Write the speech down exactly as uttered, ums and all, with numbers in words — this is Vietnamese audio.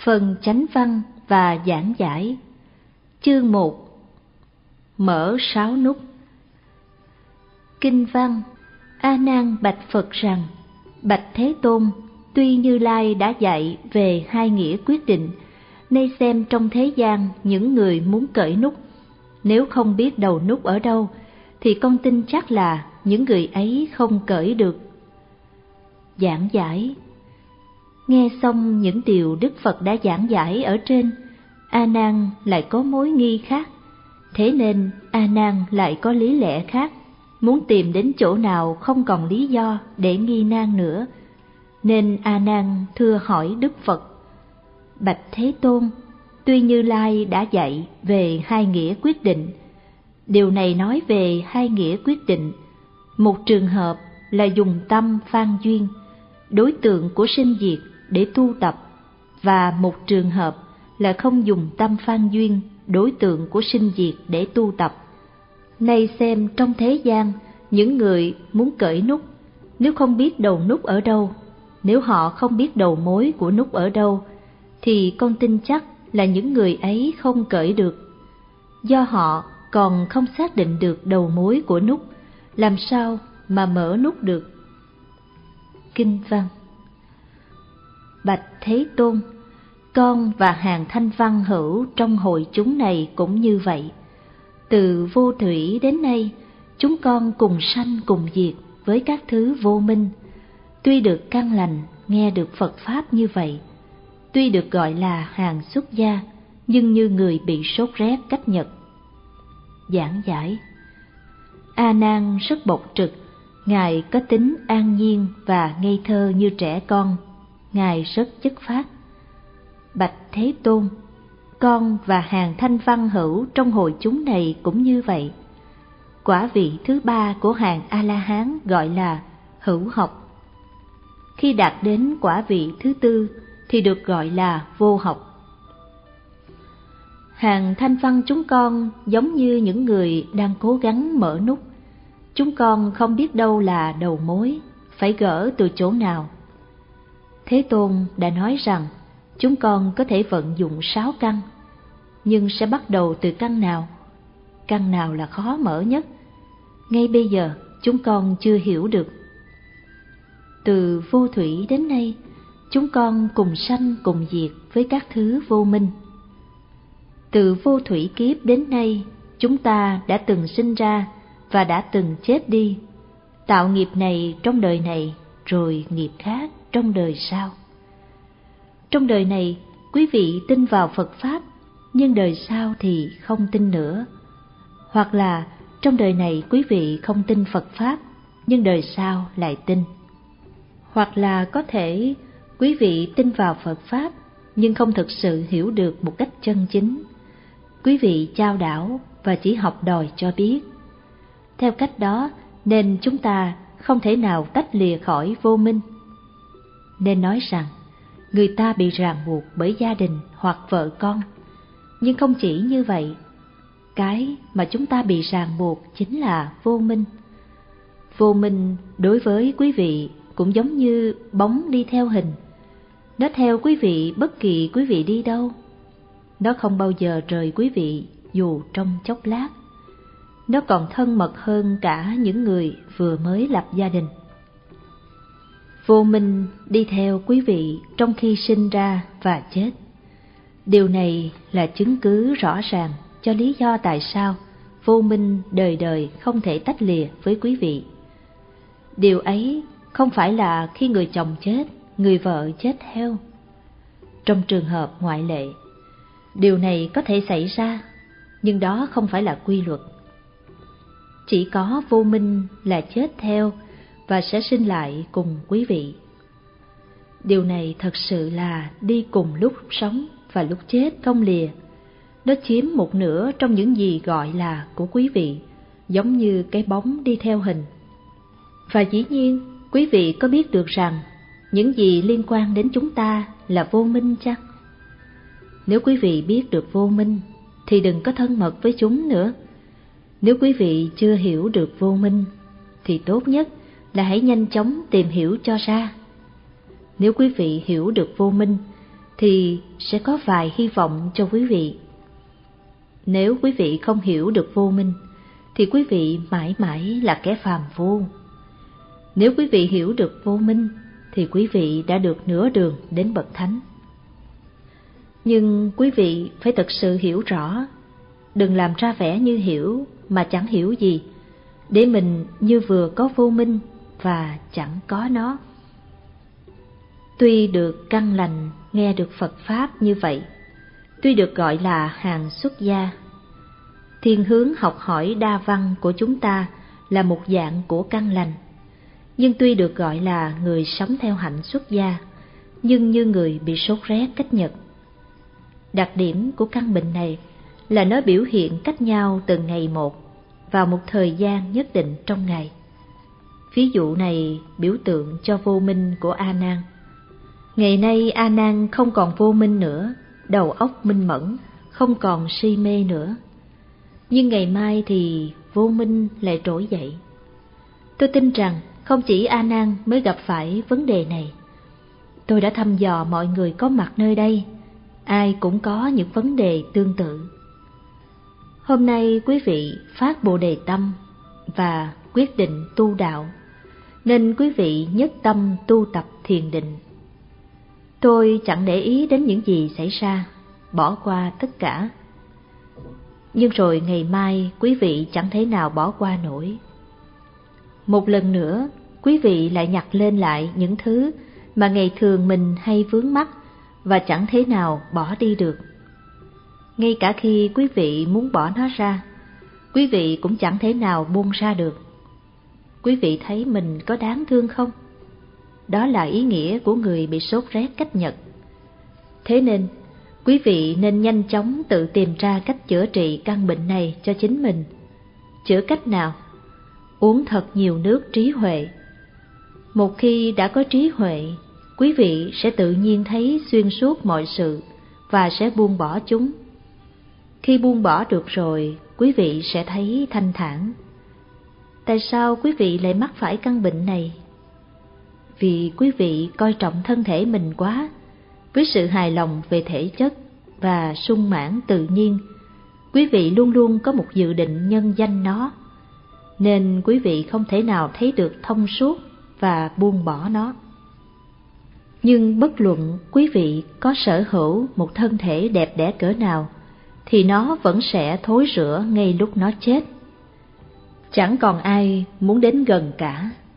Phần chánh văn và giảng giải. Chương một. Mở sáu nút. Kinh văn. A Nan bạch Phật rằng: Bạch Thế Tôn, tuy Như Lai đã dạy về hai nghĩa quyết định, nay xem trong thế gian những người muốn cởi nút, nếu không biết đầu nút ở đâu, thì con tin chắc là những người ấy không cởi được. Giảng giải. Nghe xong những điều Đức Phật đã giảng giải ở trên, A Nan lại có mối nghi khác. Thế nên A Nan lại có lý lẽ khác, muốn tìm đến chỗ nào không còn lý do để nghi nan nữa. Nên A Nan thưa hỏi Đức Phật: Bạch Thế Tôn, tuy Như Lai đã dạy về hai nghĩa quyết định, điều này nói về hai nghĩa quyết định. Một trường hợp là dùng tâm phan duyên, đối tượng của sinh diệt để tu tập, và một trường hợp là không dùng tâm phan duyên, đối tượng của sinh diệt để tu tập. Nay xem trong thế gian những người muốn cởi nút, nếu không biết đầu nút ở đâu, nếu họ không biết đầu mối của nút ở đâu, thì con tin chắc là những người ấy không cởi được. Do họ còn không xác định được đầu mối của nút, làm sao mà mở nút được? Kinh văn. Bạch Thế Tôn, con và hàng thanh văn hữu trong hội chúng này cũng như vậy. Từ vô thủy đến nay, chúng con cùng sanh cùng diệt với các thứ vô minh. Tuy được căn lành, nghe được Phật Pháp như vậy, tuy được gọi là hàng xuất gia, nhưng như người bị sốt rét cách nhật. Giảng giải. A Nan rất bộc trực, Ngài có tính an nhiên và ngây thơ như trẻ con, Ngài rất chất phác. Bạch Thế Tôn, con và hàng thanh văn hữu trong hội chúng này cũng như vậy. Quả vị thứ ba của hàng A-la-hán gọi là hữu học. Khi đạt đến quả vị thứ tư thì được gọi là vô học. Hàng thanh văn chúng con giống như những người đang cố gắng mở nút. Chúng con không biết đâu là đầu mối, phải gỡ từ chỗ nào. Thế Tôn đã nói rằng chúng con có thể vận dụng sáu căn, nhưng sẽ bắt đầu từ căn nào? Căn nào là khó mở nhất? Ngay bây giờ chúng con chưa hiểu được. Từ vô thủy đến nay, chúng con cùng sanh cùng diệt với các thứ vô minh. Từ vô thủy kiếp đến nay, chúng ta đã từng sinh ra và đã từng chết đi, tạo nghiệp này trong đời này, rồi nghiệp khác trong đời sau. Trong đời này, quý vị tin vào Phật Pháp, nhưng đời sau thì không tin nữa. Hoặc là trong đời này quý vị không tin Phật Pháp, nhưng đời sau lại tin. Hoặc là có thể quý vị tin vào Phật Pháp, nhưng không thực sự hiểu được một cách chân chính. Quý vị chao đảo và chỉ học đòi cho biết. Theo cách đó nên chúng ta không thể nào tách lìa khỏi vô minh. Nên nói rằng người ta bị ràng buộc bởi gia đình hoặc vợ con. Nhưng không chỉ như vậy, cái mà chúng ta bị ràng buộc chính là vô minh. Vô minh đối với quý vị cũng giống như bóng đi theo hình. Nó theo quý vị bất kỳ quý vị đi đâu. Nó không bao giờ rời quý vị dù trong chốc lát. Nó còn thân mật hơn cả những người vừa mới lập gia đình. Vô minh đi theo quý vị trong khi sinh ra và chết. Điều này là chứng cứ rõ ràng cho lý do tại sao vô minh đời đời không thể tách lìa với quý vị. Điều ấy không phải là khi người chồng chết, người vợ chết theo. Trong trường hợp ngoại lệ, điều này có thể xảy ra, nhưng đó không phải là quy luật. Chỉ có vô minh là chết theo và sẽ sinh lại cùng quý vị. Điều này thật sự là đi cùng lúc sống và lúc chết không lìa. Nó chiếm một nửa trong những gì gọi là của quý vị, giống như cái bóng đi theo hình. Và dĩ nhiên, quý vị có biết được rằng những gì liên quan đến chúng ta là vô minh chăng? Nếu quý vị biết được vô minh, thì đừng có thân mật với chúng nữa. Nếu quý vị chưa hiểu được vô minh, thì tốt nhất là hãy nhanh chóng tìm hiểu cho ra. Nếu quý vị hiểu được vô minh, thì sẽ có vài hy vọng cho quý vị. Nếu quý vị không hiểu được vô minh, thì quý vị mãi mãi là kẻ phàm phu. Nếu quý vị hiểu được vô minh, thì quý vị đã được nửa đường đến bậc thánh. Nhưng quý vị phải thực sự hiểu rõ, đừng làm ra vẻ như hiểu mà chẳng hiểu gì, để mình như vừa có vô minh và chẳng có nó. Tuy được căn lành nghe được Phật Pháp như vậy, tuy được gọi là hàng xuất gia, thiên hướng học hỏi đa văn của chúng ta là một dạng của căn lành, nhưng tuy được gọi là người sống theo hạnh xuất gia, nhưng như người bị sốt rét cách nhật. Đặc điểm của căn bệnh này là nó biểu hiện cách nhau từng ngày một, vào một thời gian nhất định trong ngày. Ví dụ này biểu tượng cho vô minh của A Nan. Ngày nay A Nan không còn vô minh nữa, đầu óc minh mẫn, không còn si mê nữa. Nhưng ngày mai thì vô minh lại trỗi dậy. Tôi tin rằng không chỉ A Nan mới gặp phải vấn đề này. Tôi đã thăm dò mọi người có mặt nơi đây, ai cũng có những vấn đề tương tự. Hôm nay quý vị phát Bồ Đề tâm và quyết định tu đạo, nên quý vị nhất tâm tu tập thiền định. Tôi chẳng để ý đến những gì xảy ra, bỏ qua tất cả. Nhưng rồi ngày mai quý vị chẳng thể nào bỏ qua nổi. Một lần nữa, quý vị lại nhặt lên lại những thứ mà ngày thường mình hay vướng mắc và chẳng thể nào bỏ đi được. Ngay cả khi quý vị muốn bỏ nó ra, quý vị cũng chẳng thể nào buông ra được. Quý vị thấy mình có đáng thương không? Đó là ý nghĩa của người bị sốt rét cách nhật. Thế nên, quý vị nên nhanh chóng tự tìm ra cách chữa trị căn bệnh này cho chính mình. Chữa cách nào? Uống thật nhiều nước trí huệ. Một khi đã có trí huệ, quý vị sẽ tự nhiên thấy xuyên suốt mọi sự và sẽ buông bỏ chúng. Khi buông bỏ được rồi, quý vị sẽ thấy thanh thản. Tại sao quý vị lại mắc phải căn bệnh này? Vì quý vị coi trọng thân thể mình quá, với sự hài lòng về thể chất và sung mãn tự nhiên, quý vị luôn luôn có một dự định nhân danh nó, nên quý vị không thể nào thấy được thông suốt và buông bỏ nó. Nhưng bất luận quý vị có sở hữu một thân thể đẹp đẽ cỡ nào, thì nó vẫn sẽ thối rữa ngay lúc nó chết. Chẳng còn ai muốn đến gần cả.